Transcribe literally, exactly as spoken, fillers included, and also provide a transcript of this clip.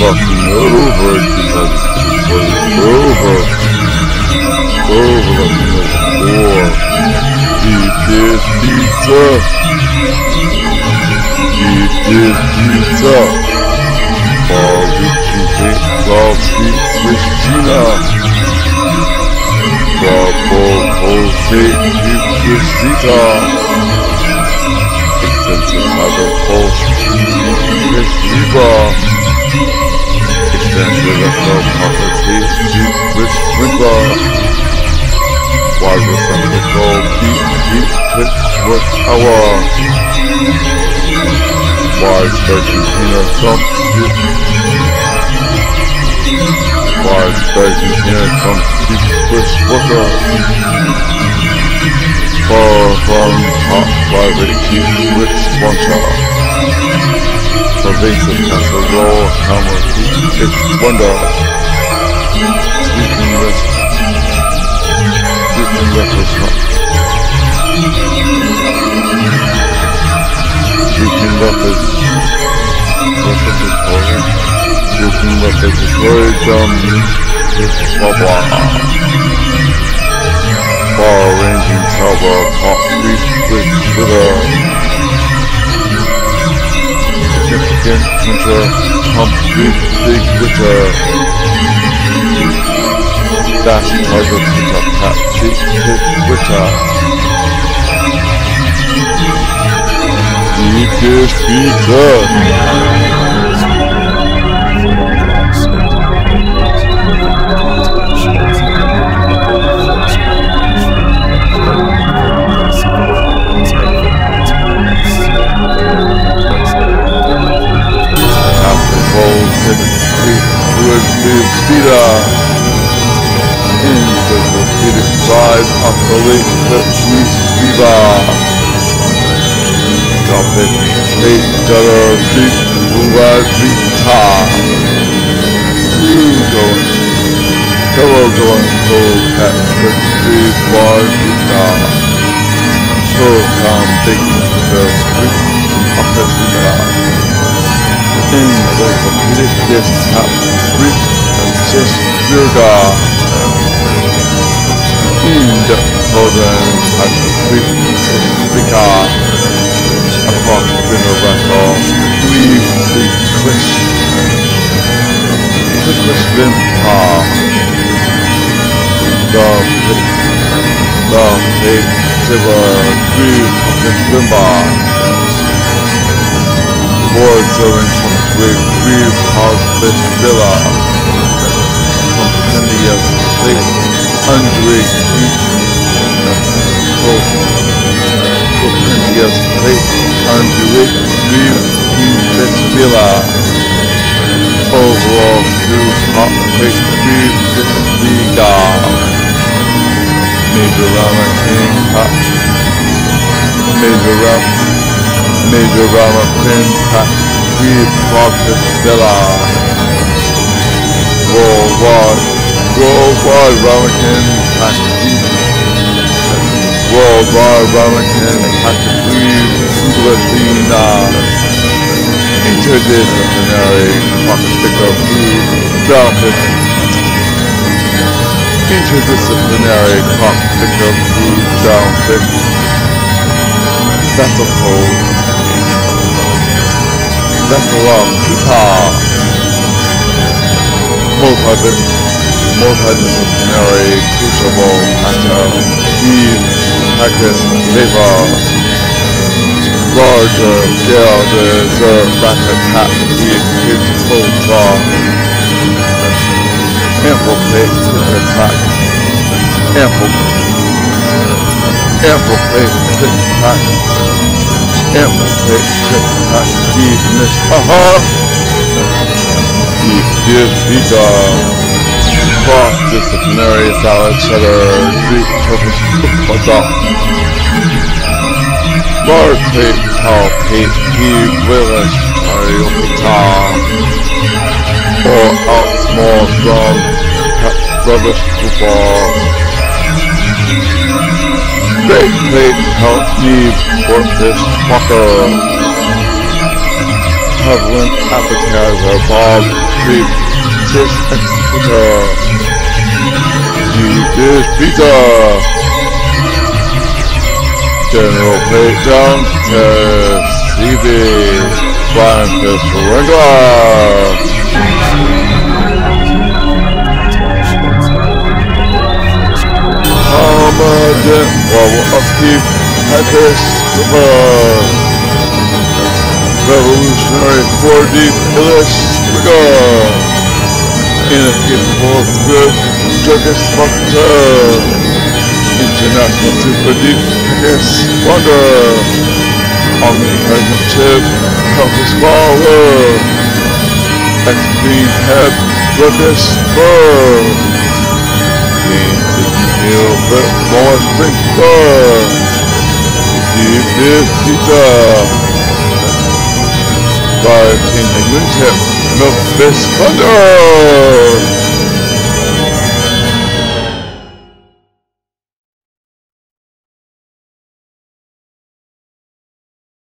fucking over because it was over. Over the four. Eat this pizza. Eat this pizza. All reaching things all sweet swish zina. Double pulsate heap with zeta. Expensive salver pulse pish libra. Expansive echo palpitate heap with wrinkler. Wide receptacle peep peep pish workhour. Wide spread container thump peep. Wide spread container thump peep squish worker. Far-flung hot vibrate heap with wontcha. Pervasive casserole hammer heap pish wonder. Sweeping left. Sweeping left is hot. Sweeping left is receptacle. Sweeping left is drum pish wobla. Far ranging salver pop leaf with a significant winter thump leaf big witcha. Dash target pitapat seep pish witcha. Eat this pizza. Zeta into the repeated side of the lake that we viva. Drop it, take dollar deep, zeta. You going, hello going, cold cat, but street bar, zeta. So come big, the street of the zeta. In the repeated this tap, street. Just yoga in the southern at the creek Africa across the record leaf the squish the squish wimpa the pit the pit silver green fucking wimpa board serving from great green house fish villa India plate hundred feet cook cook India's plate hundred feet fish villa overall two hot fish three fish liga major rama king hot major ram major rama king hot three hot fish villa worldwide Worldwide Ramekin Pack Worldwide Ramekin Pack Zina Interdisciplinary Cockpicker Food Downpick Interdisciplinary Cockpicker Food Downpick Vessel Code Vessel of Guitar Multi Multidisciplinary crucible pattern, heap, practice, labor, larger scale dessert, rapid tap, heap, heap, full draw, ample plate, ticket pack, ample, ample plate, ticket pack, ample plate, ticket pack, heap, miss, haha, heap, give, pizza. Cross-disciplinary salad, cheddar, Greek, Turkish, whatcha. Large plate, palpate, heap, relish, pitapat. Or out small, strong, rubbish, football. Great plate, help, heap, workfish, walker. Prevalent appetizer, bob, peep, fish executor, deep dish pizza, general plate down, pervasive, flying fish wrinkler. Armadent, wobble upkeep, pish, revolutionary four D pish, incapable of good, circus fucker, international super deep, piss, wonder, omnipresent chip, compass follower, X-beam head, circus bird. Meal bit more sprinkler, deep dish pizza, five king wingtip, milk fish thunder.